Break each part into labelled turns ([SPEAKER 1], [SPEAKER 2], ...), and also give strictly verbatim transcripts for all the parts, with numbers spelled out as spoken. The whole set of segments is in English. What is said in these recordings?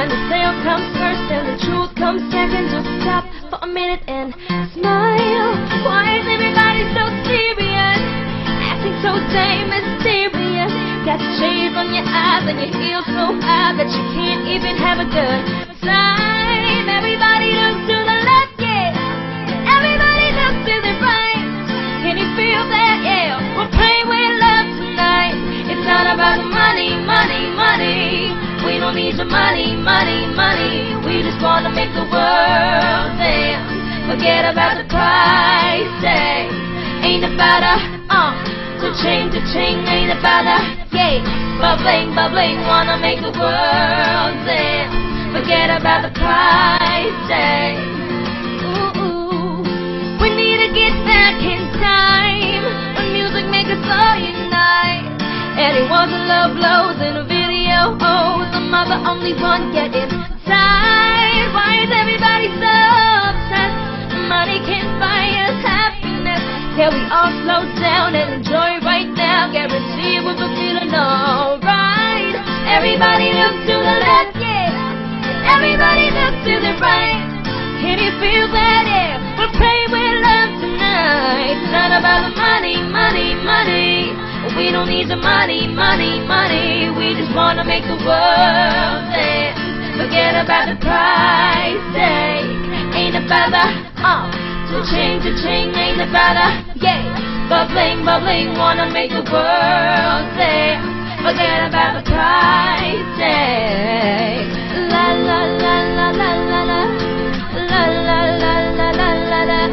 [SPEAKER 1] when the sale comes first and the truth comes second, just stop for a minute and smile. Why is everybody so serious? Acting so damn mysterious. Got shades on your eyes and your heels so high that you can't even have a good time. Everybody looks to the left, yeah. Everybody looks to the right. Can you feel that? Yeah, we're playing with love tonight. It's not about the money, money, money. We don't need your money, money, money. We just wanna make the world dance. Forget about the price tag. Ain't about a uh, cha-ching, cha-ching. Ain't about a yeah, bubbling, bubbling. Wanna make the world dance. Forget about the price tag. Ooh, ooh. We need to get back in time when music makes us all unite. And it wasn't love blows in a video. Oh, the mother only one getting tired. Why is everybody so obsessed? Money can't buy us happiness. Can we all slow down and enjoy right now? Guarantee we'll be feeling alright. Everybody look to the left, yeah. Everybody look to the right. Can you feel that? Yeah, we're playing with love tonight. It's not about the money, money, money. We don't need the money, money, money. We just wanna make the world dance. Forget about the price tag. Ain't about the uh, cha-ching, cha-ching. Ain't about the yeah, bubbling, bubbling. Wanna make the world dance. Forget about the price tag. La la la la la la la la la la la la la la.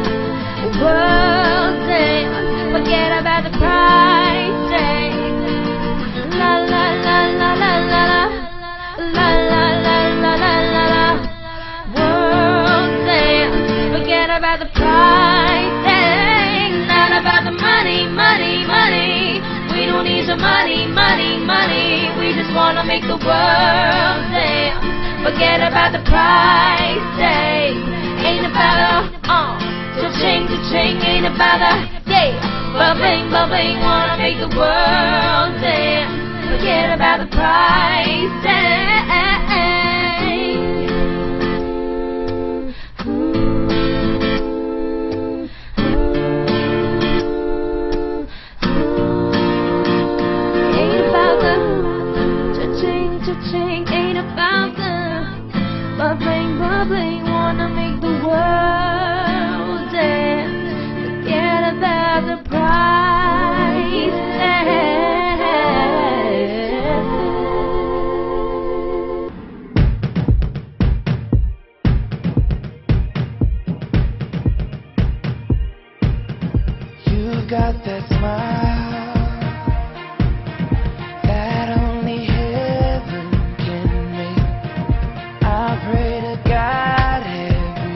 [SPEAKER 1] World dance. Forget about the price tag. La la la la la la la la la la la la la la. World dance. Forget about the price tag. Not about the money, money, money. We don't need your money, money, money. We just wanna make the world dance. Forget about the price tag. Ain't about a uh, cha-ching, cha-ching. Ain't about a yeah, bubbling, bubbling. Wanna make the world dance. Forget about the price tag. Ain't about the cha-ching, cha-ching. Ain't about the bubbling, bubbling. Wanna make the world dance. Forget about the price tag.
[SPEAKER 2] You got that smile that only heaven can make. I pray to God every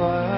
[SPEAKER 2] for